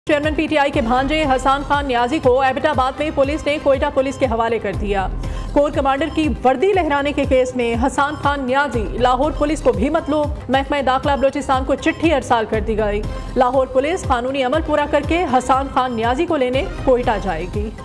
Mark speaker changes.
Speaker 1: Chairman PTI के भांजे हसन खान नियाजी को एबटाबाद में पुलिस ने कोयटा पुलिस के हवाले कर दिया। कोर कमांडर की वर्दी लहराने के केस में हसन खान नियाजी लाहौर पुलिस को भी मतलूब। महकमा दाखिला बलोचिस्तान को चिट्ठी अरसाल कर दी गई। लाहौर पुलिस कानूनी अमल पूरा करके हसन खान नियाजी को लेने कोयटा जाएगी।